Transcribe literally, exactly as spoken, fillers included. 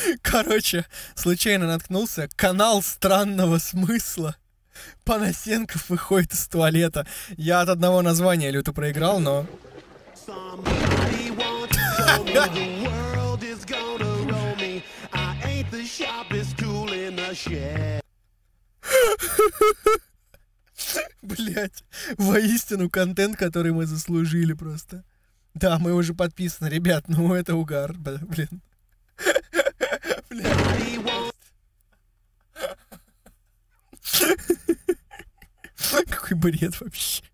Короче, случайно наткнулся. Канал странного смысла. Панасенков выходит из туалета. Я от одного названия люто проиграл, но... Блять, воистину контент, который мы заслужили просто. Да, мы уже подписаны, ребят, ну это угар, блин. Какой бред вообще.